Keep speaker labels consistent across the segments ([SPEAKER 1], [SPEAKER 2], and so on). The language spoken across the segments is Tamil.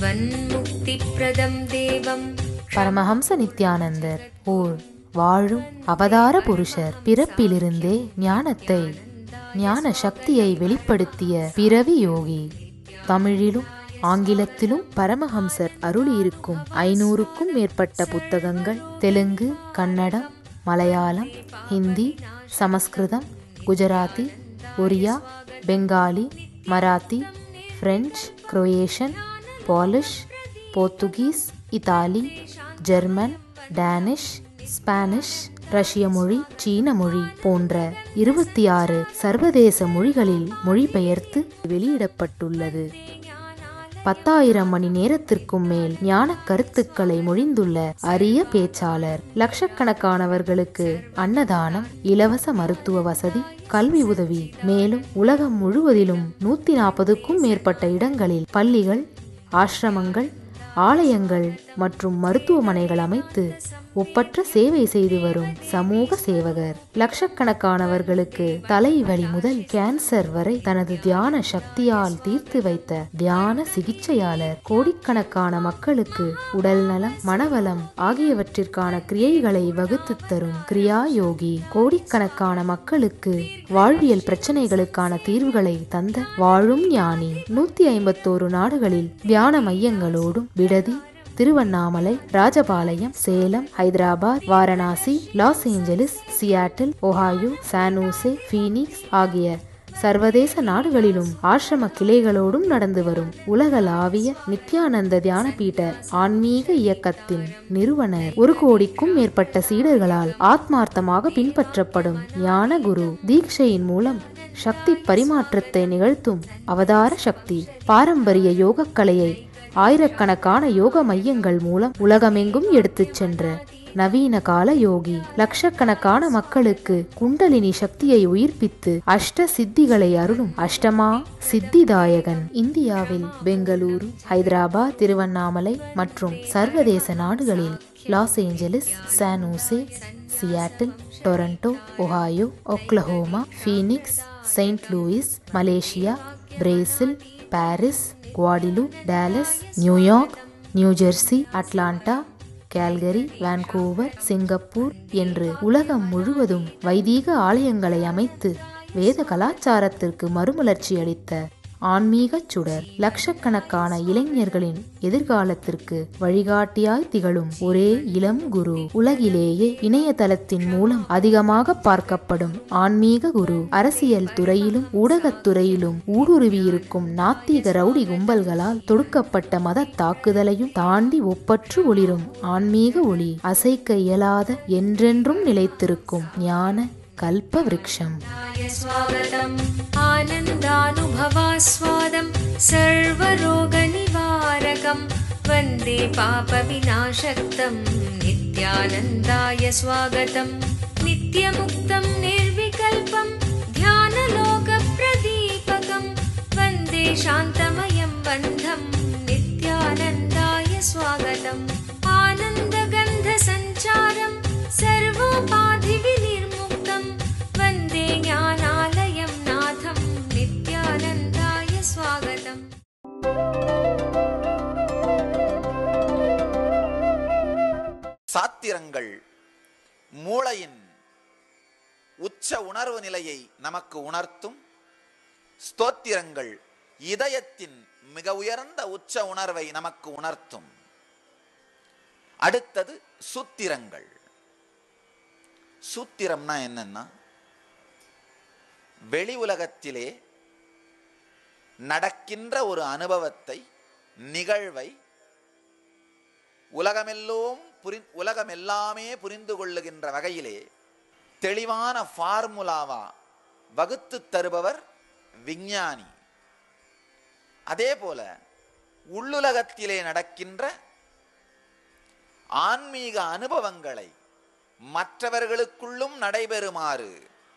[SPEAKER 1] ஜீவன்முக்திப்ரதம் தேவம்.
[SPEAKER 2] பரமஹம்ச நித்யானந்தர் ஓர் வாழும் அவதார புருஷர். பிறப்பிலிருந்தே ஞான சக்தியை வெளிப்படுத்திய பிறவி யோகி. தமிழிலும் ஆங்கிலத்திலும் பரமஹம்சர் அருளியிருக்கும் 500க்கும் மேற்பட்ட புத்தகங்கள் Telugu, Kannada, Malayalam, Hindi, Sanskrit, Gujarati, Oriya, Bengali, Marathi, French, Croatian, Polish, Portuguese, Italy, German, Danish, Spanish, ரஷ்ய மொழி, சீன மொழி போன்ற 26 சர்வதேச மொழிகளில் மொழிபெயர்த்து வெளியிடப்பட்டுள்ளது. 10,000 மணி நேரத்திற்கும் மேல் ஞான கருத்துக்களை மொழிந்துள்ள அரிய பேச்சாளர். லட்சக்கணக்கானவர்களுக்கு அன்னதானம், இலவச மருத்துவ வசதி, கல்வி உதவி, மேலும் உலகம் முழுவதிலும் 140க்கும் மேற்பட்ட இடங்களில் பள்ளிகள், ஆசிரமங்கள், ஆலயங்கள் மற்றும் மருத்துவமனைகள் அமைத்து ஒப்பற்ற சேவை செய்து வரும் சமூக சேவகர். லட்சக்கணக்கானவர்களுக்கு தலைவலி முதல் கேன்சர் வரை தனது தியான சக்தியால் தீர்த்து வைத்த தியான சிகிச்சையாளர். கோடிக்கணக்கான மக்களுக்கு உடல் நலம், மனவளம் ஆகியவற்றிற்கான கிரியைகளை வகுத்து தரும் கிரியா யோகி. கோடிக்கணக்கான மக்களுக்கு வாழ்வியல் பிரச்சனைகளுக்கான தீர்வுகளை தந்த வாழும் ஞானி. 151 நாடுகளில் தியான மையங்களோடும் விடுதி, Tiruvannamalai, Rajapalayam, Salem, Hyderabad, Varanasi, Los Angeles, Seattle, Ohio, San Jose, Phoenix ஆகிய சர்வதேச நாடுகளிலும் ஆசிரம கிளைகளோடும் நடந்து வரும் உலகளாவிய நித்யானந்த தியானபீட ஆன்மீக இயக்கத்தின் நிறுவனர். 1 கோடிக்கும் மேற்பட்ட சீடர்களால் ஆத்மார்த்தமாக பின்பற்றப்படும் ஞான குரு. தீட்சையின் மூலம் சக்தி பரிமாற்றத்தை நிகழ்த்தும் அவதார சக்தி. பாரம்பரிய யோகக்கலையை ஆயிரக்கணக்கான யோக மையங்கள் மூலம் உலகமெங்கும் எடுத்துச் சென்ற நவீன கால யோகி. லட்சக்கணக்கான மக்களுக்கு குண்டலினி சக்தியை உயிர்ப்பித்து அஷ்ட சித்திகளை அருளும் அஷ்டமா சித்திதாயகன். இந்தியாவில் பெங்களூரு, ஹைதராபாத், திருவண்ணாமலை மற்றும் சர்வதேச நாடுகளில் Los Angeles, San Jose, Seattle, Toronto, Ohio, Oklahoma, Phoenix, Saint Louis, Malaysia, Brazil, Paris, Guadeloupe, Dallas, New York, New Jersey, Atlanta, Calgary, Vancouver, Singapore என்று உலகம் முழுவதும் வைதீக ஆலயங்களை அமைத்து வேத கலாச்சாரத்திற்கு மறுமலர்ச்சி அளித்த ஆன்மீக சுடர். லட்சக்கணக்கான இளைஞர்களின் எதிர்காலத்திற்கு வழிகாட்டியாய் திகழும் ஒரே இளம் குரு. உலகிலேயே இணையதளத்தின் மூலம் அதிகமாக பார்க்கப்படும் ஆன்மீக குரு. அரசியல் துறையிலும் ஊடகத்துறையிலும் ஊடுருவியிருக்கும் நாத்திக ரவுடி கும்பல்களால் தொடுக்கப்பட்ட மத தாக்குதலையும் தாண்டி ஒப்பற்று ஒளிரும் ஆன்மீக ஒளி. அசைக்க இயலாத என்றென்றும் நிலைத்திருக்கும் ஞான கல்ப விருட்சம்.
[SPEAKER 1] ஸ்வாகதம் ஆனந்தானுபவாஸ்வாதம் சர்வரோக நிவாரகம் வந்தே பாப விநாசக்தம் நித்யானந்தாய ஸ்வாகதம். நித்யமுக்தம் நிர்விகல்பம் தியானலோக பிரதீபகம் வந்தே சாந்தமயம் பந்தம் நித்யானந்தாய ஸ்வாகதம். ஆனந்தகந்த சஞ்சாரம் சர்வோபாதி விநிர்முக்தம் வந்தே ஞானாலயம் நாதம் நித்யானந்தாய ஸ்வாகதம்.
[SPEAKER 3] சாத்திரங்கள் மூளையின் உச்ச உணர்வு நிலையை நமக்கு உணர்த்தும். ஸ்தோத்திரங்கள் இதயத்தின் மிக உயர்ந்த உச்ச உணர்வை நமக்கு உணர்த்தும். அடுத்தது சூத்திரங்கள். சூத்திரம்னா என்னன்னா, வெளி உலகத்திலே நடக்கின்ற ஒரு அனுபவத்தை, நிகழ்வை உலகமெல்லாமே புரிந்து கொள்ளுகின்ற வகையிலே தெளிவான ஃபார்முலாவா வகுத்து தருபவர் விஞ்ஞானி. அதே போல உள்ளுலகத்திலே நடக்கின்ற ஆன்மீக அனுபவங்களை மற்றவர்களுக்குள்ளும் நடைபெறுமாறு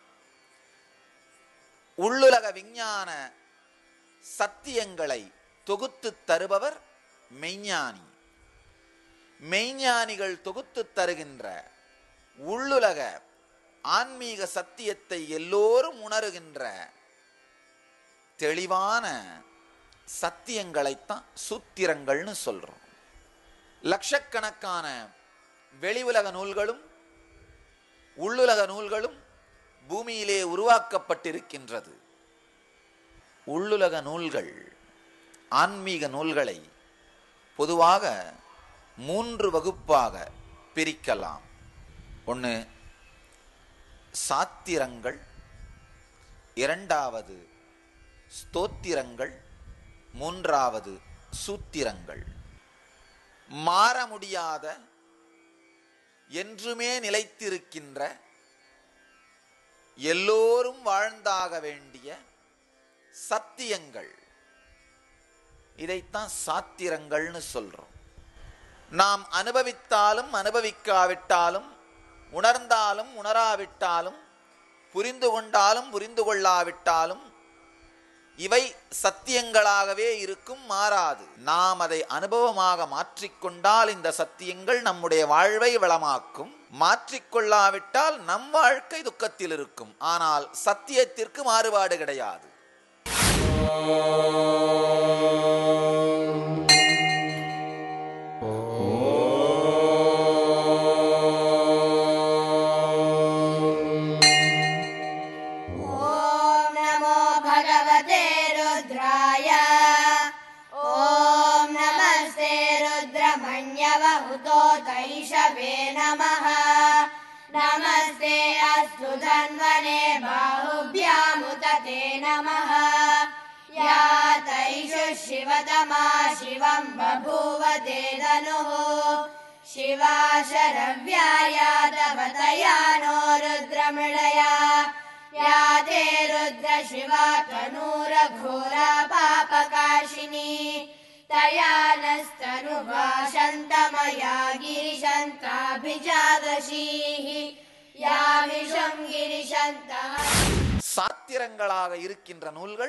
[SPEAKER 3] உள்ளுலக விஞ்ஞான சத்தியங்களை தொகுத்து தருபவர் மெய்ஞானி. மெய்ஞானிகள் தொகுத்து தருகின்ற உள்ளுலக ஆன்மீக சத்தியத்தை எல்லோரும் உணருகின்ற தெளிவான சத்தியங்களைத்தான் சூத்திரங்கள்னு சொல்றோம். லட்சக்கணக்கான வெளி உலக நூல்களும் உள்ளுலக நூல்களும் பூமியிலே உருவாக்கப்பட்டிருக்கின்றது. உள்ளுலக நூல்கள், ஆன்மீக நூல்களை பொதுவாக 3 வகுப்பாக பிரிக்கலாம். ஒன்று சாத்திரங்கள், இரண்டாவது ஸ்தோத்திரங்கள், மூன்றாவது சூத்திரங்கள். மாற முடியாத, என்றுமே நிலைத்திருக்கின்ற, எல்லோரும் வாழ்ந்தாக வேண்டிய சத்தியங்கள், இதைத்தான் சாத்திரங்கள்னு சொல்றோம். நாம் அனுபவித்தாலும் அனுபவிக்காவிட்டாலும், உணர்ந்தாலும் உணராவிட்டாலும், புரிந்து கொண்டாலும் புரிந்து கொள்ளாவிட்டாலும் இவை சத்தியங்களாகவே இருக்கும், மாறாது. நாம் அதை அனுபவமாக மாற்றிக்கொண்டால் இந்த சத்தியங்கள் நம்முடைய வாழ்வை வளமாக்கும். மாற்றிக்கொள்ளாவிட்டால் நம் வாழ்க்கை துக்கத்தில் இருக்கும். ஆனால் சத்தியத்திற்கு மாறுபாடு கிடையாது.
[SPEAKER 4] नमस्ते अस्तु धन्वने बाहुभ्यामुदते नमः। या तैषु शिवतमा शिवं बभूव ते धनुः। शिवा शरव्याया तवतया नो रुद्रमृडया। या ते रुद्र शिवा तनूरघोरा पापकाशिनी। तया नस्तनुभाषन्तमया गिरिशन्ताभिजादशीः। या विषं गिरिशन्तः.
[SPEAKER 3] சாத்திரங்களாக இருக்கின்ற நூல்கள்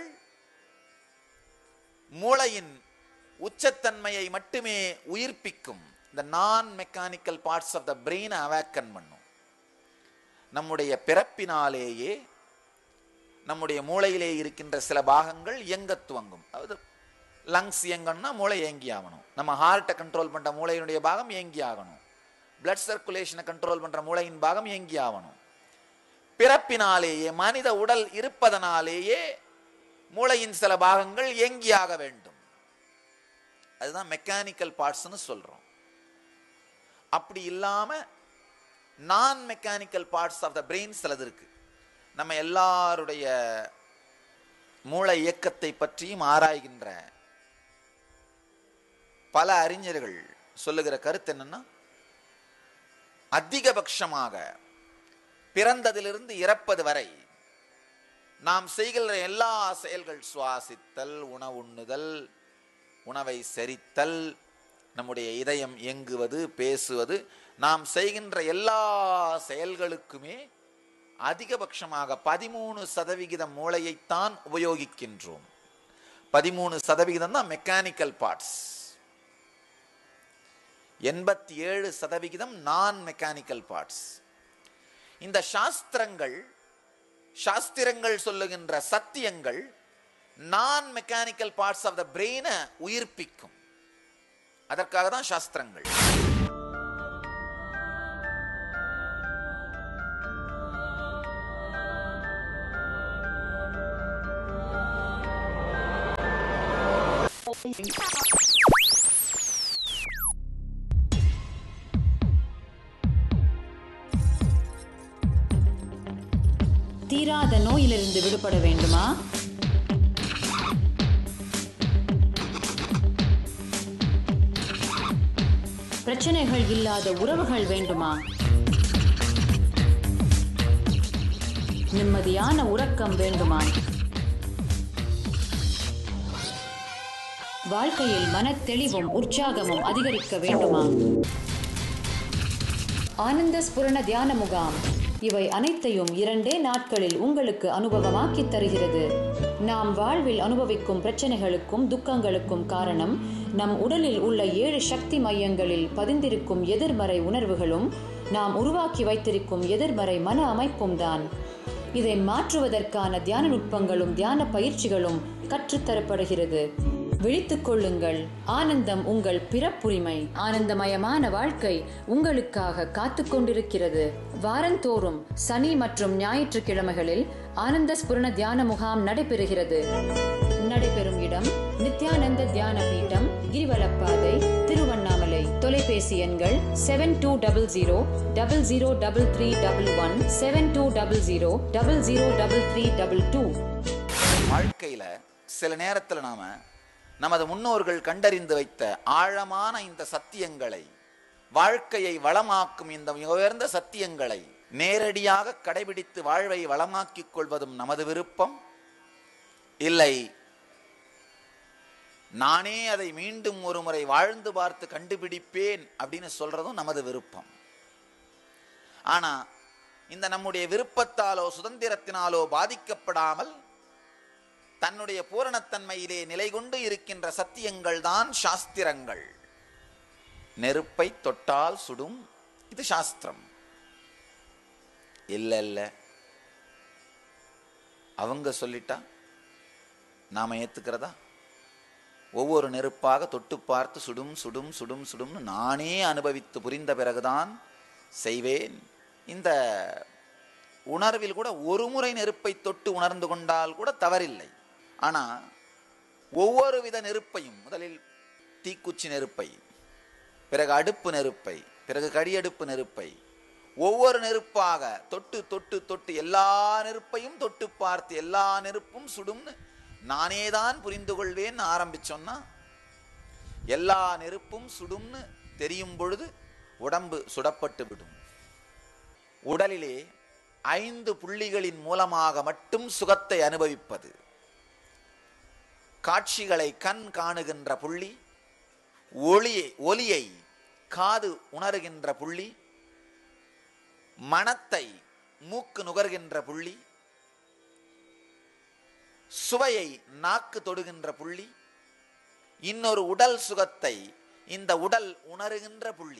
[SPEAKER 3] மூளையின் உச்சத்தன்மையை மட்டுமே உயிர்ப்பிக்கும். இந்த non mechanical parts of the பிரெயினை அவேக்கன் பண்ணும். நம்முடைய பிறப்பினாலேயே நம்முடைய மூளையிலே இருக்கின்ற சில பாகங்கள் இயங்க துவங்கும். அதாவது லங்ஸ் இயங்கணும்னா மூளை இயங்கி ஆகணும். நம்ம ஹார்ட்டை கண்ட்ரோல் பண்ணுற மூளையினுடைய பாகம் இயங்கி ஆகணும். பிளட் சர்க்குலேஷனை கண்ட்ரோல் பண்ணுற மூளையின் பாகம் இயங்கி ஆகணும். பிறப்பினாலேயே, மனித உடல் இருப்பதனாலேயே மூளையின் சில பாகங்கள் இயங்கியாக வேண்டும். அதுதான் மெக்கானிக்கல் பார்ட்ஸ்னு சொல்றோம். அப்படி இல்லாம non mechanical parts of the brain சிலது இருக்கு. நம்ம எல்லாருடைய மூளை இயக்கத்தை பற்றியும் ஆராய்கின்ற பல அறிஞர்கள் சொல்லுகிற கருத்து என்னன்னா, அதிகபட்சமாக பிறந்ததிலிருந்து இறப்பது வரை நாம் செய்கிற எல்லா செயல்கள், சுவாசித்தல், உணவுண்ணுதல், உணவை செரித்தல், நம்முடைய இதயம் இயங்குவது, பேசுவது, நாம் செய்கின்ற எல்லா செயல்களுக்குமே அதிகபட்சமாக 13% மூளையைத்தான் உபயோகிக்கின்றோம். 13% தான் மெக்கானிக்கல் பார்ட்ஸ். 87% நான் மெக்கானிக்கல் பார்ட்ஸ். இந்த சாஸ்திரங்கள் சொல்லுகின்ற சத்தியங்கள் non mechanical parts of the பிரெயினை உயிர்ப்பிக்கும். அதற்காக தான் சாஸ்திரங்கள்.
[SPEAKER 5] தீராத நோயிலிருந்து விடுபட வேண்டுமா? பிரச்சனைகள் இல்லாத உறவுகள் வேண்டுமா? நிம்மதியான உறக்கம் வேண்டுமா? வாழ்க்கையில் மனத்தெளிவும் உற்சாகமும் அதிகரிக்க வேண்டுமா? ஆனந்த ஸ்புரண தியான முகாம் இவை அனைத்தையும் 2 நாட்களில் உங்களுக்கு அனுபவமாக்கி தருகிறது. நாம் வாழ்வில் அனுபவிக்கும் பிரச்சனைகளுக்கும் துக்கங்களுக்கும் காரணம் நம் உடலில் உள்ள 7 சக்தி மையங்களில் பதிந்திருக்கும் எதிர்மறை உணர்வுகளும் நாம் உருவாக்கி வைத்திருக்கும் எதிர்மறை மன அமைப்பும் தான். இதை மாற்றுவதற்கான தியான நுட்பங்களும் தியான பயிற்சிகளும் கற்றுத்தரப்படுகிறது. விழித்துக் கொள்ளுங்கள். ஆனந்தம் உங்கள் பிறப்புரிமை. ஆனந்தமயமான வாழ்க்கை உங்களுக்காக காத்து கொண்டிருக்கிறது. வாரந்தோறும் சனி மற்றும் ஞாயிற்றுக்கிழமைகளில் ஆனந்த ஸ்புரண தியான முகாம் நடைபெறுகிறது. நடைபெறும் இடம் நித்யானந்த தியான பீட்டம், கிரிவலப்பாதை, திருவண்ணாமலை. தொலைபேசி எண்கள் 7200003311, 7200003322.
[SPEAKER 3] வாழ்க்கையில சில நேரத்தில் நாம நமது முன்னோர்கள் கண்டறிந்து வைத்த ஆழமான இந்த சத்தியங்களை, வாழ்க்கையை வளமாக்கும் இந்த உயர்ந்த சத்தியங்களை நேரடியாக கடைபிடித்து வாழ்வை வளமாக்கிக் கொள்வதும் நமது விருப்பம். இல்லை, நானே அதை மீண்டும் ஒரு முறை வாழ்ந்து பார்த்து கண்டுபிடிப்பேன் அப்படின்னு சொல்றதும் நமது விருப்பம். ஆனா இந்த நம்முடைய விருப்பத்தாலோ சுதந்திரத்தினாலோ பாதிக்கப்படாமல் தன்னுடைய பூரணத்தன்மையிலே நிலை கொண்டு இருக்கின்ற சத்தியங்கள் தான் சாஸ்திரங்கள். நெருப்பை தொட்டால் சுடும், இது சாஸ்திரம். இல்ல இல்ல, அவங்க சொல்லிட்டா நாம ஏத்துக்கிறதா? ஒவ்வொரு நெருப்பாக தொட்டு பார்த்து சுடும் சுடும் சுடும் சுடும்னு நானே அனுபவித்து புரிந்த பிறகுதான் செய்வேன். இந்த உணர்வில் கூட ஒரு முறை நெருப்பை தொட்டு உணர்ந்து கொண்டால் கூட தவறில்லை. ஆனா ஒவ்வொரு வித நெருப்பையும், முதலில் தீக்குச்சி நெருப்பை, பிறகு அடுப்பு நெருப்பை, பிறகு கடியடுப்பு நெருப்பை, ஒவ்வொரு நெருப்பாக தொட்டு தொட்டு தொட்டு எல்லா நெருப்பையும் தொட்டு பார்த்து எல்லா நெருப்பும் சுடும்னு நானேதான் புரிந்து கொள்வேன் ஆரம்பிச்சோன்னா, எல்லா நெருப்பும் சுடும்னு தெரியும் பொழுது உடம்பு சுடப்பட்டு விடும். உடலிலே 5 புள்ளிகளின் மூலமாக மட்டும் சுகத்தை அனுபவிப்பது. காட்சிகளை கண் காணுகின்ற புள்ளி, ஒலியை காது உணர்கின்ற புள்ளி, மனத்தை மூக்கு நுகர்கின்ற புள்ளி, சுவையை நாக்கு தொடுகின்ற புள்ளி, இன்னொரு உடல் சுகத்தை இந்த உடல் உணர்கின்ற புள்ளி.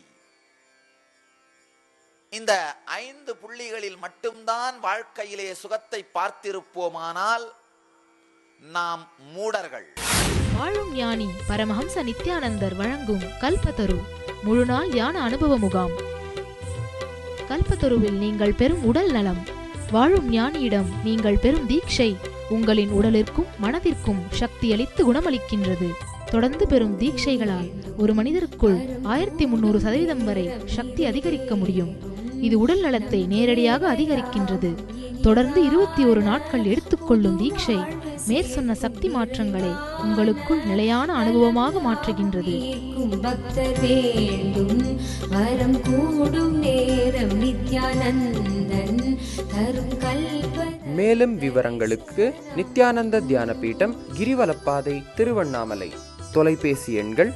[SPEAKER 3] இந்த 5 புள்ளிகளில் மட்டும்தான் வாழ்க்கையிலே சுகத்தை பார்த்திருப்போமானால் நாம் மூடர்கள்.
[SPEAKER 2] வாழும் ஞானி பரமஹம்ச நித்யானந்தர் வழங்கும் கல்பத்தரு முழுநாள் தியான அனுபவ முகாம். கல்பத்தருவில் நீங்கள் பெறும் உடல் நலம், வாழும் ஞானியிடம் நீங்கள் பெறும் தீட்சை உங்களின் உடலிற்கும் மனதிற்கும் சக்தியளித்து குணமளிக்கின்றது. தொடர்ந்து பெறும் தீட்சைகளால் ஒரு மனிதருக்குள் 1300% வரை சக்தி அதிகரிக்க முடியும். இது உடல் நலத்தை நேரடியாக அதிகரிக்கின்றது. தொடர்ந்து 21 நாட்கள் எடுத்துக்கொள்ளும் தீட்சை மேற்சொன்ன சக்தி மாற்றங்களை உங்களுக்குள் நிலையான அனுபவமாக மாற்றுகின்றது.
[SPEAKER 1] பக்தர் வேண்டும் வரம் கூடும் நேரம் நித்யானந்தன் தரும் கல்ப.
[SPEAKER 6] மேலும் விவரங்களுக்கு நித்யானந்த தியான பீட்டம், கிரிவலப்பாதை, திருவண்ணாமலை. தொலைபேசி எண்கள்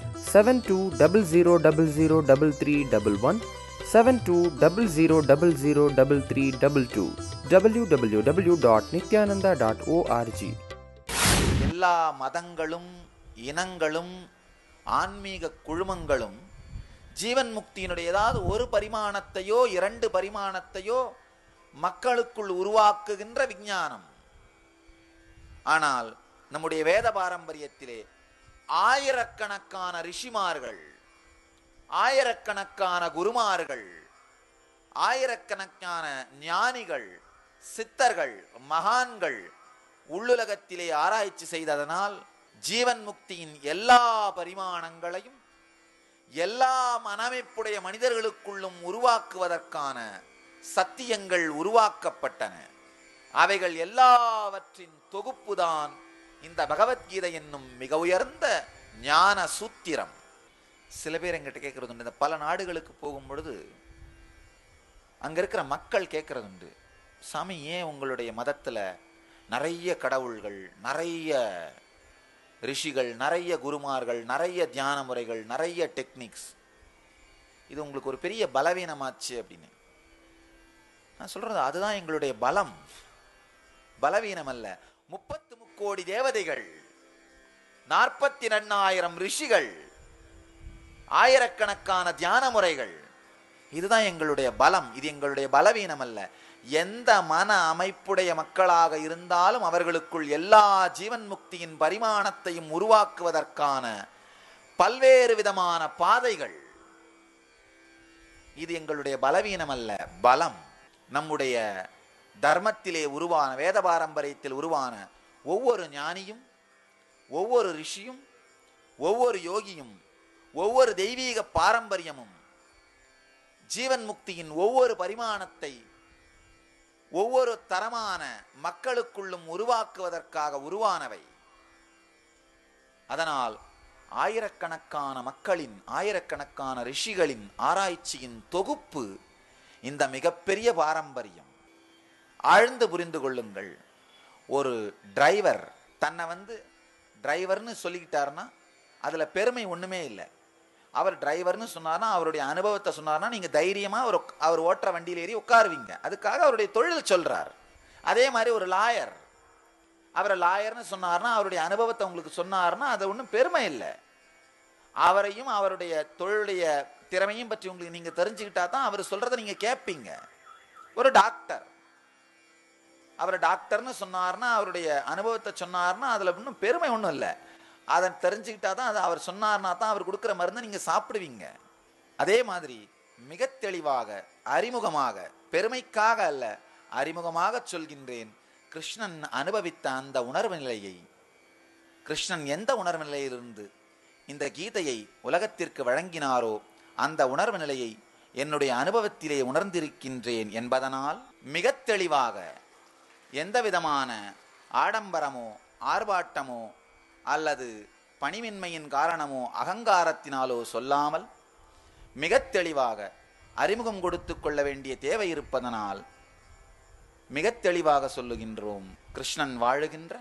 [SPEAKER 6] 7200003311, 7200003322, www.nityananda.org.
[SPEAKER 3] எல்லா மதங்களும் இனங்களும் ஆன்மீக குழுமங்களும் ஜீவன் முக்தியினுடைய ஏதாவது ஒரு பரிமாணத்தையோ 2 பரிமாணத்தையோ மக்களுக்குள் உருவாக்குகின்ற விஞ்ஞானம். ஆனால் நம்முடைய வேத பாரம்பரியத்திலே ஆயிரக்கணக்கான ரிஷிமார்கள், ஆயிரக்கணக்கான குருமார்கள், ஆயிரக்கணக்கான ஞானிகள், சித்தர்கள், மகான்கள் உள்ளுலகத்திலே ஆராய்ச்சி செய்ததனால் ஜீவன் முக்தியின் எல்லா பரிமாணங்களையும் எல்லா மனமைப்புடைய மனிதர்களுக்குள்ளும் உருவாக்குவதற்கான சத்தியங்கள் உருவாக்கப்பட்டன. அவைகள் எல்லாவற்றின் தொகுப்புதான் இந்த பகவத்கீதை என்னும் மிக உயர்ந்த ஞான சூத்திரம். சில பேர் எங்கிட்ட கேட்கறது உண்டு, இந்த பல நாடுகளுக்கு போகும் பொழுது அங்க இருக்கிற மக்கள் கேட்கறது உண்டு, சாமி ஏன் உங்களுடைய மதத்துல நிறைய கடவுள்கள், நிறைய ரிஷிகள், நிறைய குருமார்கள், நிறைய தியான முறைகள், நிறைய டெக்னிக்ஸ், இது உங்களுக்கு ஒரு பெரிய பலவீனமாச்சு அப்படின்னு. நான் சொல்றது அதுதான் எங்களுடைய பலம், பலவீனம் அல்ல. 33 கோடி தேவதைகள், 42,000 ரிஷிகள், ஆயிரக்கணக்கான தியான முறைகள், இதுதான் எங்களுடைய பலம். இது எங்களுடைய பலவீனம் அல்ல. எந்த மன அமைப்புடைய மக்களாக இருந்தாலும் அவர்களுக்குள் எல்லா ஜீவன் முக்தியின் பரிமாணத்தையும் உருவாக்குவதற்கான பல்வேறு விதமான பாதைகள். இது எங்களுடைய பலவீனம் அல்ல, பலம். நம்முடைய தர்மத்திலே உருவான, வேத பாரம்பரியத்தில் உருவான ஒவ்வொரு ஞானியும், ஒவ்வொரு ரிஷியும், ஒவ்வொரு யோகியும், ஒவ்வொரு தெய்வீக பாரம்பரியமும் ஜீவன் முக்தியின் ஒவ்வொரு பரிமாணத்தை ஒவ்வொரு தரமான மக்களுக்குள்ளும் உருவாக்குவதற்காக உருவானவை. அதனால் ஆயிரக்கணக்கான மக்களின், ஆயிரக்கணக்கான ரிஷிகளின் ஆராய்ச்சியின் தொகுப்பு இந்த மிகப்பெரிய பாரம்பரியம். ஆழ்ந்து புரிந்து கொள்ளுங்கள். ஒரு டிரைவர் தன்னை டிரைவர்னு சொல்லிக்கிட்டாருன்னா அதுல பெருமை ஒண்ணுமே இல்லை. அவர் டிரைவர்னு சொன்னார்னா, அவருடைய அனுபவத்தை சொன்னார்னா, நீங்க தைரியமா அவர் ஓட்டுற வண்டியில் ஏறி உட்காருவீங்க. அதுக்காக அவருடைய தொழில் சொல்றார். அதே மாதிரி ஒரு லாயர், அவரை லாயர்னு சொன்னார்னா, அவருடைய அனுபவத்தை உங்களுக்கு சொன்னார்னா அது ஒன்றும் பெருமை இல்லை. அவரையும் அவருடைய தொழிலுடைய திறமையும் பற்றி உங்களுக்கு நீங்க தெரிஞ்சுக்கிட்டா தான் அவர் சொல்றதை நீங்க கேட்பீங்க. ஒரு டாக்டர், அவரை டாக்டர்னு சொன்னார்னா, அவருடைய அனுபவத்தை சொன்னார்னா அதுல ஒன்றும் பெருமை ஒன்றும் இல்லை. அதை தெரிஞ்சுக்கிட்டா தான், அதை அவர் சொன்னார்னா தான் அவர் கொடுக்குற மருந்து நீங்க சாப்பிடுவீங்க. அதே மாதிரி மிக தெளிவாக, அறிமுகமாக, பெருமைக்காக அல்ல, அறிமுகமாக சொல்கின்றேன். கிருஷ்ணன் அனுபவித்த அந்த உணர்வு நிலையை, கிருஷ்ணன் எந்த உணர்வு நிலையிலிருந்து இந்த கீதையை உலகத்திற்கு வழங்கினாரோ அந்த உணர்வு நிலையை என்னுடைய அனுபவத்திலே உணர்ந்திருக்கின்றேன் என்பதனால் மிக தெளிவாக எந்த விதமான ஆடம்பரமோ ஆர்ப்பாட்டமோ அல்லது பணிவின்மையின் காரணமோ அகங்காரத்தினாலோ சொல்லாமல் மிக தெளிவாக அறிமுகம் கொடுத்து கொள்ள வேண்டிய தேவை இருப்பதனால் மிக தெளிவாக சொல்லுகின்றோம். கிருஷ்ணன் வாழுகின்ற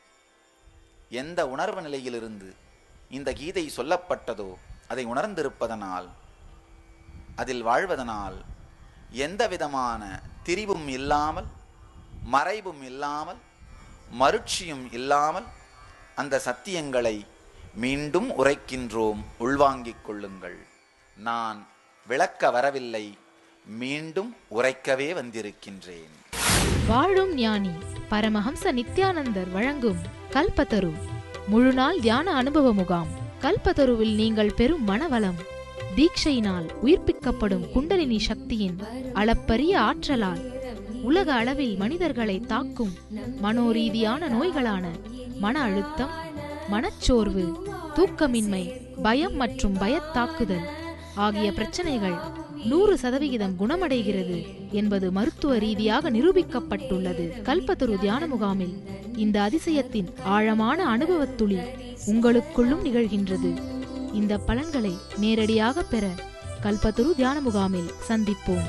[SPEAKER 3] எந்த உணர்வு நிலையிலிருந்து இந்த கீதை சொல்லப்பட்டதோ அதை உணர்ந்திருப்பதனால், அதில் வாழ்வதனால் எந்த விதமான திரிவும் இல்லாமல், மறைவும் இல்லாமல், மருட்சியும் இல்லாமல் அந்த சத்தியங்களை மீண்டும் உரைக்கின்றோம். உள்வாங்கிக் கொள்ளுங்கள். நான் விளக்க வரவில்லை, மீண்டும் உரைக்கவே வந்திருக்கின்றேன்.
[SPEAKER 2] வாழும் ஞானி பரமஹம்ச நித்யானந்தர் வழங்கும் கல்பத்தரு முழுநாள் தியான அனுபவ முகாம். கல்பத்தருவில் நீங்கள் பெறும் மனவளம், தீட்சையினால் உயிர்ப்பிக்கப்படும் குண்டலினி சக்தியின் அளப்பரிய ஆற்றலால் உலக அளவில் மனிதர்களை தாக்கும் மனோரீதியான நோய்களான மன அழுத்தம், மனச்சோர்வு, தூக்கமின்மை, பயம் மற்றும் பயத்தாக்குதல் ஆகிய பிரச்சனைகள் 100% குணமடைகிறது என்பது மருத்துவ ரீதியாக நிரூபிக்கப்பட்டுள்ளது. கல்பத்தரு தியான முகாமில் இந்த அதிசயத்தின் ஆழமான அனுபவத்துளி உங்களுக்குள்ளும் நிகழ்கின்றது. இந்த பலன்களை நேரடியாக பெற கல்பத்தரு தியான முகாமில் சந்திப்போம்.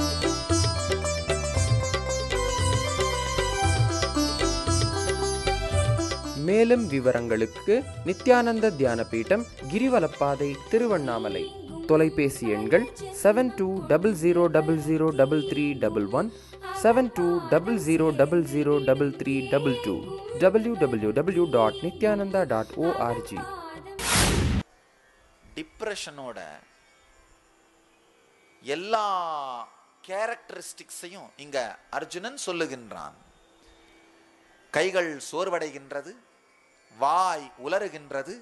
[SPEAKER 6] மேலும் விவரங்களுக்கு நித்யானந்த தியான பீடம், கிரிவலப்பாதை, திருவண்ணாமலை. தொலைபேசி எண்கள் 7200003311, 7200003322, www.nityananda.org.
[SPEAKER 3] டிப்ரெஷனோட எல்லா கேரக்டரிஸ்டிக்ஸையும் இங்க அர்ஜுனன் சொல்லுகின்றான். கைகள் சோர்வடைகின்றது, வாய் உலறுகின்றது,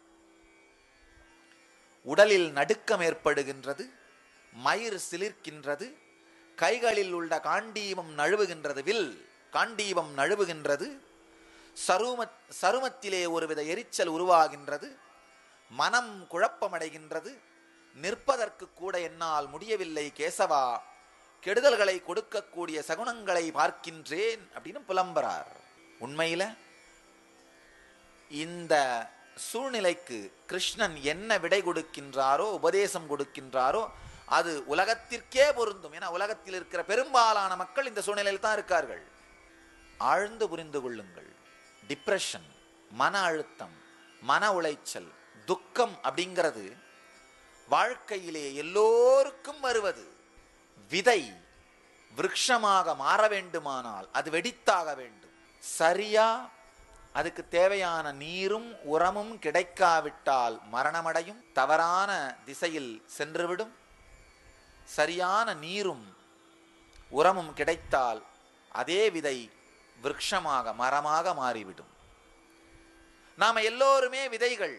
[SPEAKER 3] உடலில் நடுக்கம் ஏற்படுகின்றது, மயிர் சிலிர்க்கின்றது, கைகளில் உள்ள காண்டீபம் நழுவுகின்றது, வில் காண்டீபம் நழுவுகின்றது, சருமத்திலே ஒருவித எரிச்சல் உருவாகின்றது, மனம் குழப்பமடைகின்றது, நிற்பதற்கு கூட என்னால் முடியவில்லை கேசவா, கெடுதல்களை கொடுக்கக்கூடிய சகுனங்களை பார்க்கின்றேன் அப்படின்னு புலம்புறார். உண்மையில இந்த சூழ்நிலைக்கு கிருஷ்ணன் என்ன விடை கொடுக்கின்றாரோ, உபதேசம் கொடுக்கின்றாரோ அது உலகத்திற்கே பொருந்தும். ஏன்னா உலகத்தில் இருக்கிற பெரும்பாலான மக்கள் இந்த சூழ்நிலையில் தான் இருக்கார்கள். ஆழ்ந்து புரிந்து கொள்ளுங்கள். டிப்ரெஷன், மன அழுத்தம், மன உளைச்சல், துக்கம் அப்படிங்கிறது வாழ்க்கையிலே எல்லோருக்கும் வருவது. விதை விருட்சமாக மாற வேண்டுமானால் அது வெடித்தாக வேண்டும். சரியா அதுக்கு தேவையான நீரும் உரமும் கிடைக்காவிட்டால் மரணமடையும், தவறான திசையில் சென்றுவிடும். சரியான நீரும் உரமும் கிடைத்தால் அதே விதை விருட்சமாக மரமாக மாறிவிடும். நாம எல்லோருமே விதைகள்,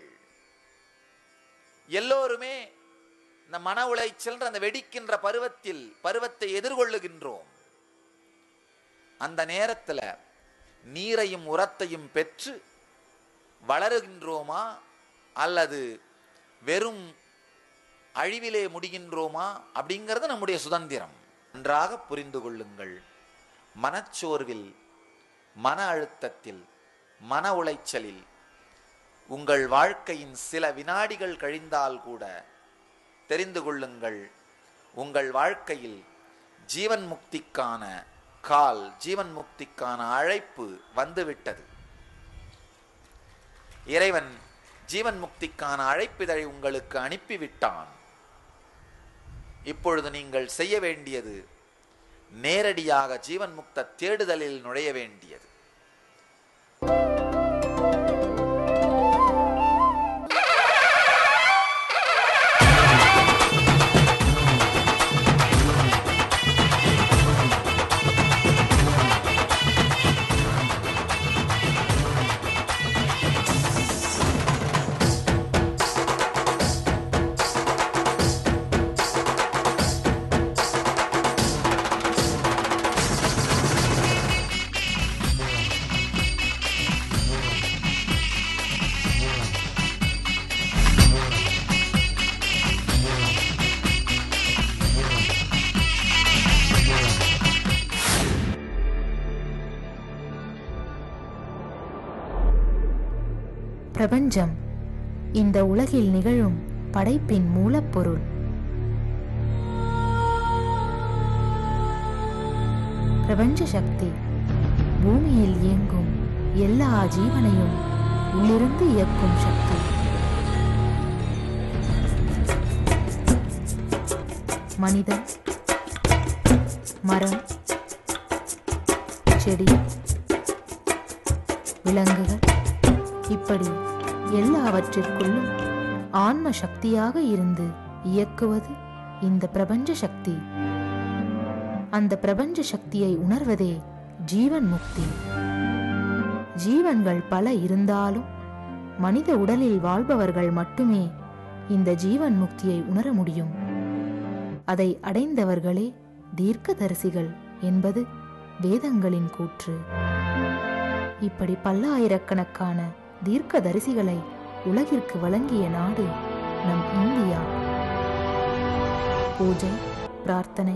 [SPEAKER 3] எல்லோருமே இந்த மன உளைச்சல் அந்த வெடிக்கின்ற பருவத்தை எதிர்கொள்ளுகின்றோம். அந்த நேரத்தில் நீரையும் உரத்தையும் பெற்று வளருகின்றோமா அல்லது வெறும் அழிவிலே முடிகின்றோமா அப்படிங்கிறது நம்முடைய சுதந்திரம். நன்றாக புரிந்து கொள்ளுங்கள். மனச்சோர்வில், மன அழுத்தத்தில், மன உளைச்சலில் உங்கள் வாழ்க்கையின் சில வினாடிகள் கழிந்தால் கூட தெரிந்து கொள்ளுங்கள், உங்கள் வாழ்க்கையில் ஜீவன் முக்திக்கான ஜீவன் முக்திக்கான அழைப்பு வந்துவிட்டது. இறைவன் ஜீவன் முக்திக்கான அழைப்பிதழை உங்களுக்கு அனுப்பிவிட்டான். இப்பொழுது நீங்கள் செய்ய வேண்டியது நேரடியாக ஜீவன் முக்த தேடுதலில் நுழைய வேண்டியது.
[SPEAKER 2] பிரபஞ்சம் இந்த உலகில் நிகழும் படைப்பின் மூலப்பொருள். பிரபஞ்ச சக்தி பூமியில் இயங்கும் எல்லா ஜீவனையும் உள்ளிருந்து இயக்கும் சக்தி. மனிதன், மரம், செடி, விலங்குகள் இப்படி எல்லாவற்றிற்குள்ளும் ஆன்ம சக்தியாக இருந்து இயக்குவது இந்த பிரபஞ்ச சக்தி. அந்த பிரபஞ்ச சக்தியை உணர்வதே ஜீவன் முக்தி. ஜீவன்கள் பல இருந்தாலும் மனித உடலில் வாழ்பவர்கள் மட்டுமே இந்த ஜீவன் முக்தியை உணர முடியும். அதை அடைந்தவர்களே தீர்க்கதரிசிகள் என்பது வேதங்களின் கூற்று. இப்படி பல்லாயிரக்கணக்கான தீர்க்கதரிசிகளை உலகிற்கு வழங்கிய நாடு நம் இந்தியா. பூஜை, பிரார்த்தனை,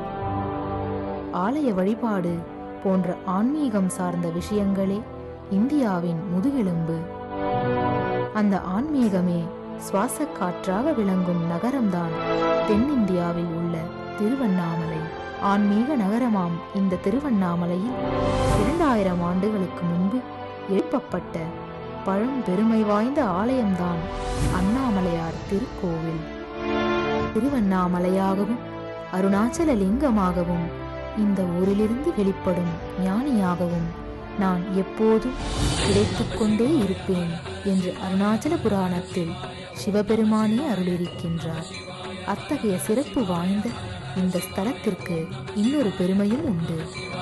[SPEAKER 2] ஆலய வழிபாடு போன்ற ஆன்மீகம் சார்ந்த விஷயங்களே இந்தியாவின் முதுகெலும்பு. அந்த ஆன்மீகமே சுவாச காற்றாக விளங்கும் நகரம்தான் தென்னிந்தியாவில் உள்ள திருவண்ணாமலை. ஆன்மீக நகரமாம் இந்த திருவண்ணாமலையில் 2000 ஆண்டுகளுக்கு முன்பு எழுப்பப்பட்ட பழம்பெருமை வாய்ந்த ஆலயம்தான் அண்ணாமலையார் திருக்கோவில். திருவண்ணாமலையாகவும் அருணாச்சல லிங்கமாகவும் இந்த ஊரிலிருந்து வெளிப்படும் ஞானியாகவும் நான் எப்போதும் கிடைத்துக் கொண்டே இருப்பேன் என்று அருணாச்சல புராணத்தில் சிவபெருமானே அருளியிருக்கின்றார். அத்தகைய சிறப்பு வாய்ந்த இந்த ஸ்தலத்திற்கு இன்னொரு பெருமையும் உண்டு.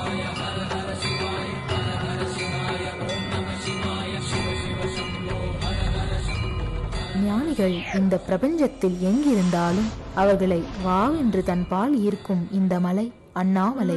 [SPEAKER 2] ஞானிகள் இந்த பிரபஞ்சத்தில் எங்கிருந்தாலும் அவர்களை வா என்று தன் பால் ஈர்க்கும் இந்த மலை அண்ணாமலை.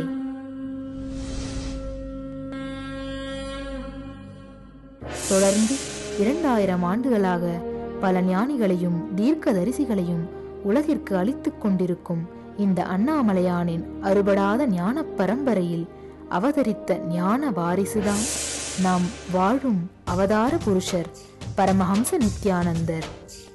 [SPEAKER 2] தொடர்ந்து 2000 ஆண்டுகளாக பல ஞானிகளையும் தீர்க்கதரிசிகளையும் உலகிற்கு அளித்துக் கொண்டிருக்கும் இந்த அண்ணாமலையானின் அறுபடாத ஞான பரம்பரையில் அவதரித்த ஞான வாரிசுதான் நாம் வாழும் அவதார புருஷர் பரமஹம்ச நித்யானந்தர்.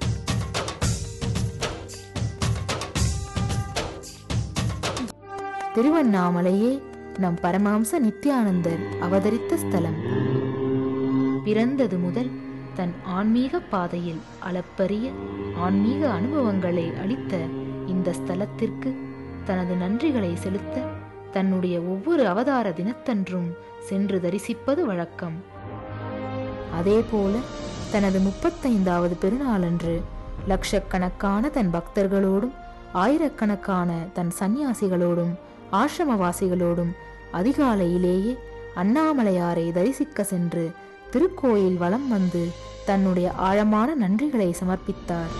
[SPEAKER 2] திருவண்ணாமலையே நம் பரமஹம்ச நித்யானந்தர் அவதரித்த ஸ்தலம். பிறந்தது முதல் தன் ஆன்மீக பாதையில் அளப்பரிய ஆன்மீக அனுபவங்களை அளித்த இந்த ஸ்தலத்திற்கு தனது நன்றிகளை செலுத்த தன்னுடைய ஒவ்வொரு அவதார தினத்தன்றும் சென்று தரிசிப்பது வழக்கம். அதேபோல தனது 35வது பெருநாளன்று லட்சக்கணக்கான தன் பக்தர்களோடும் ஆயிரக்கணக்கான தன் சந்நியாசிகளோடும் ஆசிரமவாசிகளோடும் அதிகாலையிலேயே அண்ணாமலையாரை தரிசிக்க சென்று திருக்கோயில் வலம் வந்து தன்னுடைய ஆழமான நன்றிகளை சமர்ப்பித்தார்.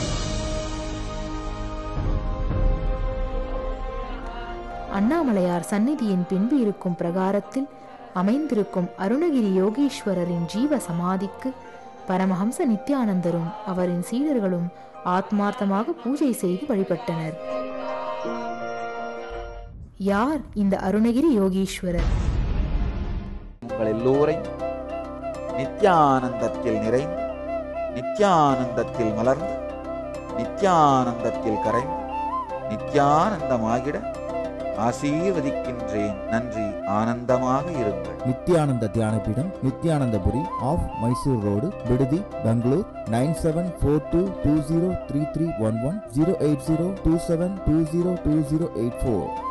[SPEAKER 2] அண்ணாமலையார் சந்நிதியின் பின்பு இருக்கும் பிரகாரத்தில் அமைந்திருக்கும் அருணகிரி யோகீஸ்வரரின் ஜீவ சமாதிக்கு பரமஹம்ச நித்யானந்தரும் அவரின் சீடர்களும் ஆத்மார்த்தமாக பூஜை செய்து வழிபட்டனர். யார் இந்த அருணகிரி யோகீஸ்வரர்?
[SPEAKER 3] உங்கள் எல்லோரையும் நித்யானந்தத்தில் நிறைந்து, நித்யானந்தத்தில் மலர்ந்து, நித்யானந்தத்தில் கரைந்து, நித்யானந்தமாகிட ஆசீர்வதிக்கின்றேன். நன்றி. ஆனந்தமாக இருங்கள்.
[SPEAKER 7] நித்யானந்த தியானபீடம், நித்யானந்தபுரி ஆஃப் மைசூர் ரோடு, விடுதி, பெங்களூர். 9742203311 08027202084.